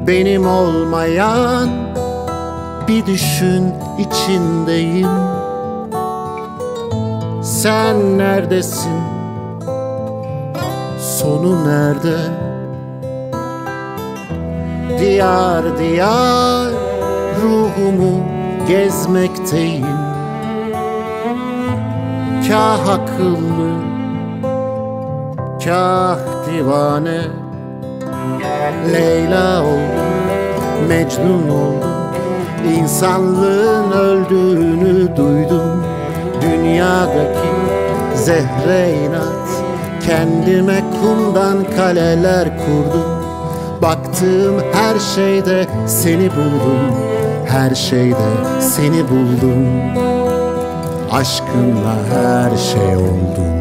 benim olmayan bir düşün içindeyim. Sen neredesin? Sonu nerede? Diyar diyar ruhumu gezmekteyim. Kâh akıllı, kâh divane, Leyla oldum, Mecnun oldum. İnsanlığın öldüğünü duydum. Dünyadaki zehre inat, kendime kumdan kaleler kurdum. Baktığım her şeyde seni buldum, her şeyde seni buldum. Aşkınla her şey oldum.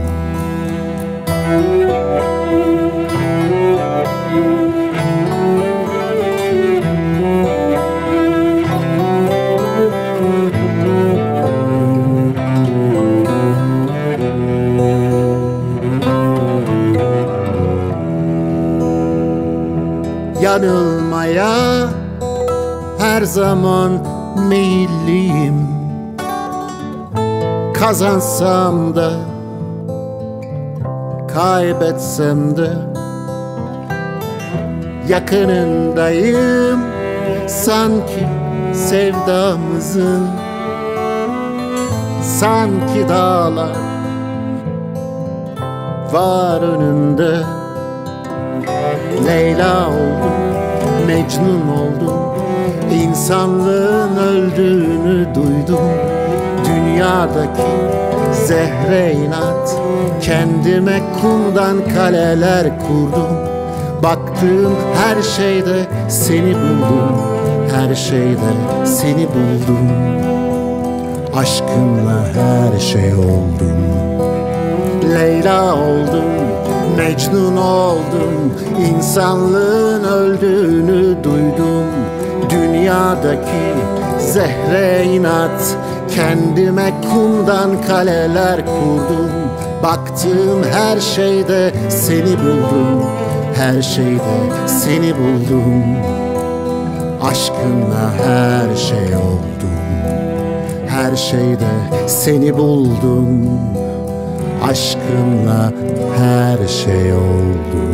Yanılmaya her zaman meyilliyim. Kazansam da kaybetsem de yakınındayım. Sanki sevdamızın, sanki dağlar var önümde. Leyla oldum, Mecnun oldum. İnsanlığın öldüğünü duydum. Dünyadaki zehre inat, kendime kumdan kaleler kurdum. Baktığım her şeyde seni buldum, her şeyde seni buldum. Aşkınla her şey oldum. Leyla oldum, Mecnun oldum. İnsanlığın öldüğünü duydum. Dünyadaki zehre inat, kendime kumdan kaleler kurdum. Baktığım her şeyde seni buldum, her şeyde seni buldum. Aşkınla her şey oldum, her şeyde seni buldum. Aşkınla her şey oldu.